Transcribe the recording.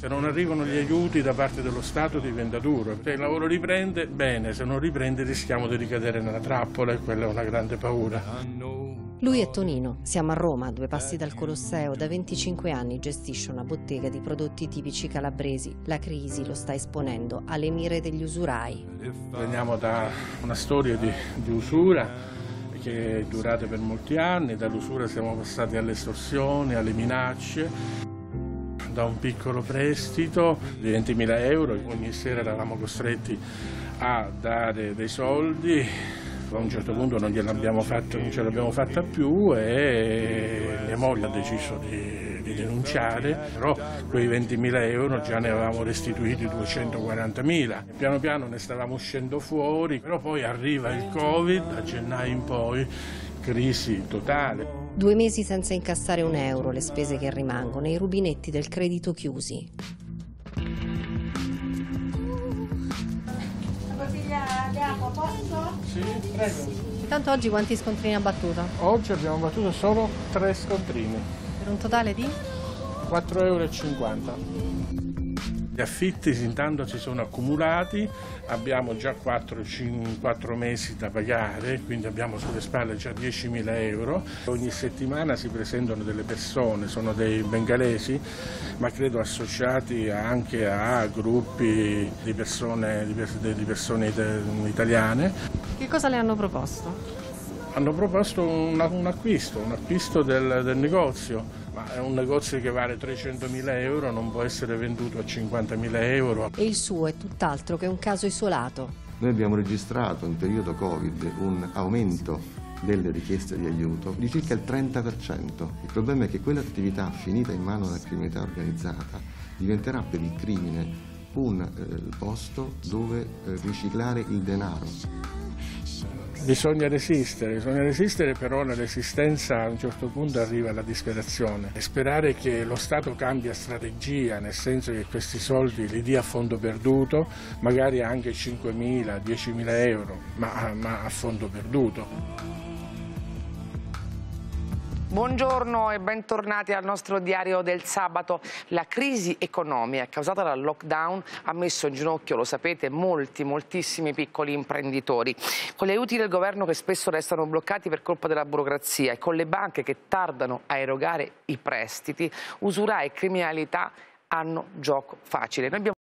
Se non arrivano gli aiuti da parte dello Stato diventa duro. Se il lavoro riprende, bene, se non riprende rischiamo di ricadere nella trappola e quella è una grande paura. Lui è Tonino, siamo a Roma, a 2 passi dal Colosseo. Da 25 anni gestisce una bottega di prodotti tipici calabresi. La crisi lo sta esponendo alle mire degli usurai. Veniamo da una storia di usura che è durata per molti anni, dall'usura siamo passati alle estorsioni, alle minacce, da un piccolo prestito di 20.000 euro, ogni sera eravamo costretti a dare dei soldi. A un certo punto non ce l'abbiamo fatta più e mia moglie ha deciso di denunciare, però quei 20.000 euro già ne avevamo restituiti 240.000. Piano piano ne stavamo uscendo fuori, però poi arriva il Covid, da gennaio in poi, crisi totale. 2 mesi senza incassare un euro, le spese che rimangono, i rubinetti del credito chiusi. Sì, prego. Intanto oggi quanti scontrini ha battuto? Oggi abbiamo battuto solo 3 scontrini. Per un totale di? 4,50 euro. Gli affitti intanto si sono accumulati, abbiamo già 4 mesi da pagare, quindi abbiamo sulle spalle già 10.000 euro. Ogni settimana si presentano delle persone, sono dei bengalesi, ma credo associati anche a gruppi di persone italiane. Che cosa le hanno proposto? Hanno proposto un acquisto del negozio. Ma è un negozio che vale 300.000 euro, non può essere venduto a 50.000 euro. E il suo è tutt'altro che un caso isolato. Noi abbiamo registrato in periodo Covid un aumento delle richieste di aiuto di circa il 30%. Il problema è che quell'attività finita in mano alla criminalità organizzata diventerà per il crimine un posto dove riciclare il denaro. Bisogna resistere, però nell'esistenza a un certo punto arriva la disperazione. E sperare che lo Stato cambia strategia, nel senso che questi soldi li dia a fondo perduto, magari anche 5.000, 10.000 euro, ma a fondo perduto. Buongiorno e bentornati al nostro diario del sabato. La crisi economica causata dal lockdown ha messo in ginocchio, lo sapete, moltissimi piccoli imprenditori. Con gli aiuti del governo che spesso restano bloccati per colpa della burocrazia e con le banche che tardano a erogare i prestiti, usurai e criminalità hanno gioco facile.